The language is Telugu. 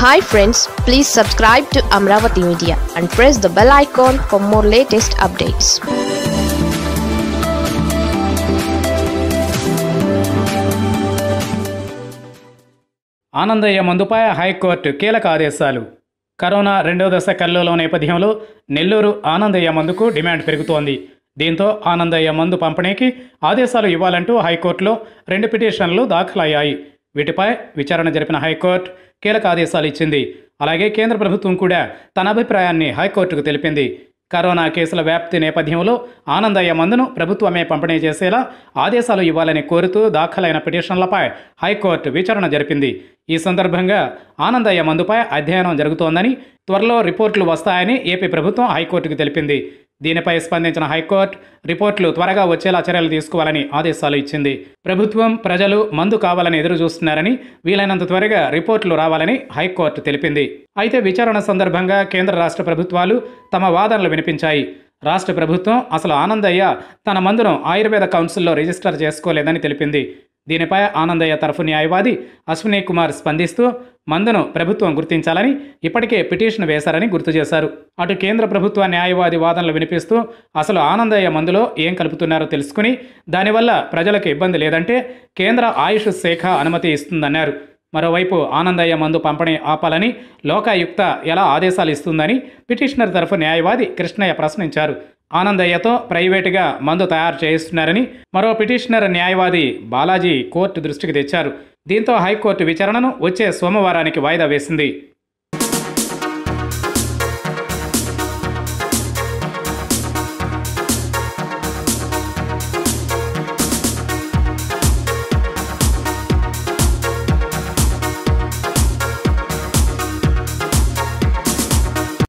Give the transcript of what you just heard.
Hi friends, please subscribe to Amravati Media and press the bell icon for more latest updates. Anandaiah మందుపై హైకోర్టు కీలక ఆదేశాలు. కరోనా రెండో దశ కల్లోల నేపథ్యంలో నెల్లూరు ఆనందయ్య మందుకు డిమాండ్ పెరుగుతోంది. దీంతో ఆనందయ్య మందు పంపిణీకి ఆదేశాలు ఇవ్వాలంటూ హైకోర్టులో 2 పిటిషన్లు దాఖలయ్యాయి. వీటిపై విచారణ జరిపిన హైకోర్టు కీలక ఆదేశాలు ఇచ్చింది. అలాగే కేంద్ర ప్రభుత్వం కూడా తన అభిప్రాయాన్ని హైకోర్టుకు తెలిపింది. కరోనా కేసుల వ్యాప్తి నేపథ్యంలో ఆనందయ్య మందును ప్రభుత్వమే పంపిణీ చేసేలా ఆదేశాలు ఇవ్వాలని కోరుతూ దాఖలైన పిటిషన్లపై హైకోర్టు విచారణ జరిపింది. ఈ సందర్భంగా ఆనందయ్య మందుపై అధ్యయనం జరుగుతోందని, త్వరలో రిపోర్టులు వస్తాయని ఏపీ ప్రభుత్వం హైకోర్టుకు తెలిపింది. దీనిపై స్పందించిన హైకోర్టు రిపోర్టులు త్వరగా వచ్చేలా చర్యలు తీసుకోవాలని ఆదేశాలు ఇచ్చింది. ప్రభుత్వం, ప్రజలు మందు కావాలని ఎదురు చూస్తున్నారని, వీలైనంత త్వరగా రిపోర్టులు రావాలని హైకోర్టు తెలిపింది. అయితే విచారణ సందర్భంగా కేంద్ర రాష్ట్ర ప్రభుత్వాలు తమ వాదనలు వినిపించాయి. రాష్ట్ర ప్రభుత్వం అసలు ఆనందయ్య తన మందును ఆయుర్వేద కౌన్సిల్లో రిజిస్టర్ చేసుకోలేదని తెలిపింది. దీనిపై ఆనందయ్య తరఫు న్యాయవాది అశ్విని కుమార్ స్పందిస్తూ మందును ప్రభుత్వం గుర్తించాలని ఇప్పటికే పిటిషన్ వేశారని గుర్తు చేశారు. అటు కేంద్ర ప్రభుత్వ న్యాయవాది వాదనలు వినిపిస్తూ అసలు ఆనందయ్య మందులో ఏం కలుపుతున్నారో తెలుసుకుని దానివల్ల ప్రజలకు ఇబ్బంది లేదంటే కేంద్ర ఆయుష్ శాఖ అనుమతి ఇస్తుందన్నారు. మరోవైపు ఆనందయ్య మందు పంపిణీ ఆపాలని లోకాయుక్త ఎలా ఆదేశాలు ఇస్తుందని పిటిషనర్ తరఫు న్యాయవాది కృష్ణయ్య ప్రశ్నించారు. ఆనందయ్యతో ప్రైవేటుగా మందు తయారు చేయిస్తున్నారని మరో పిటిషనర్ న్యాయవాది బాలాజీ కోర్టు దృష్టికి తెచ్చారు. దీంతో హైకోర్టు విచారణను వచ్చే సోమవారానికి వాయిదా వేసింది.